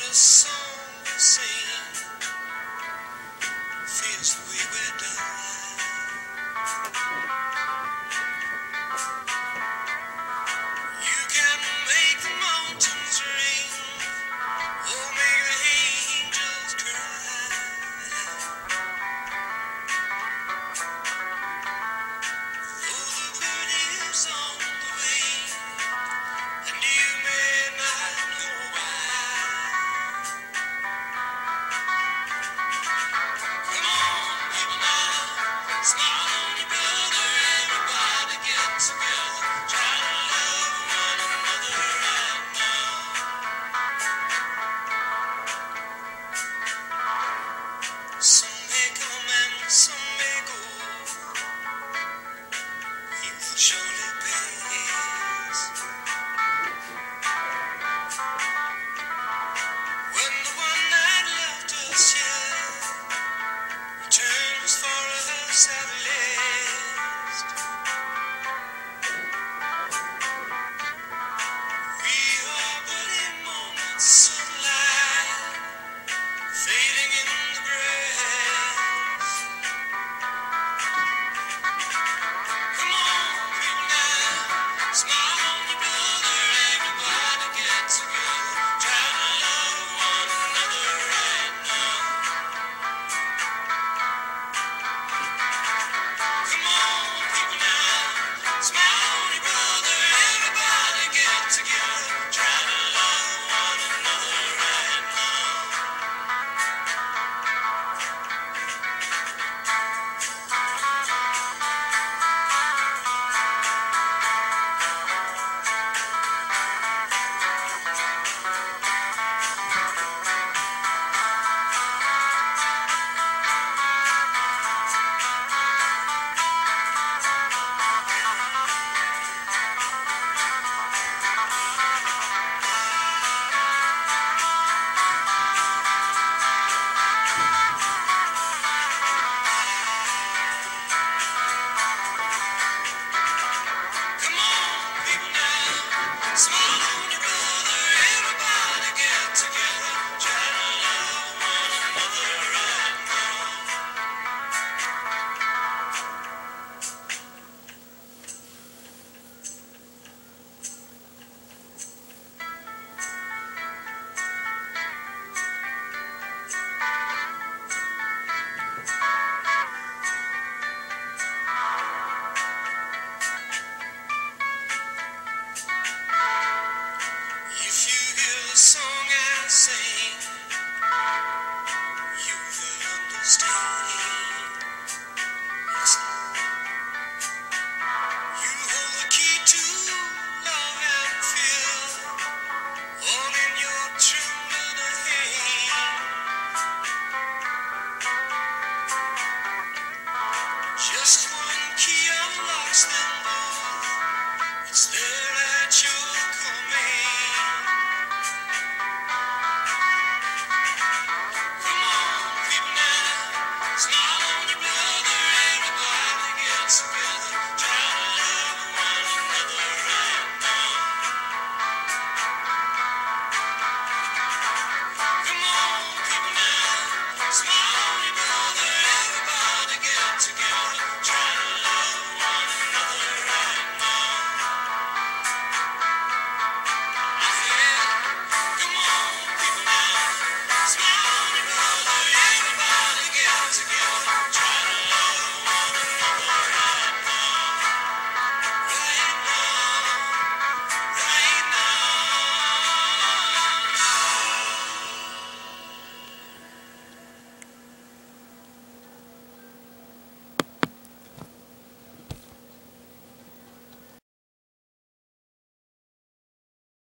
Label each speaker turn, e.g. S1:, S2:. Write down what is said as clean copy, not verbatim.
S1: the song we sing feels the way we're done. You can make the mountains ring, or make the angels cry. Though the bird is on the wing, and you may not know why. Come on, people now, smile on your brother, everybody get together, try to love one another right now. Some may come and some may go, youth surely pays. When the one that left us here returns for us at last, we are but a moment's sunlight fading in the grass. Come on, people now, smile on your brother, everybody get together, try to love one another right now. Come on, people now, smile on your brother, everybody get together, try to love one another right now. Come on, people now, smile on your brother, everybody get together, try to love one another right now. If you hear the song I sing, you will understand.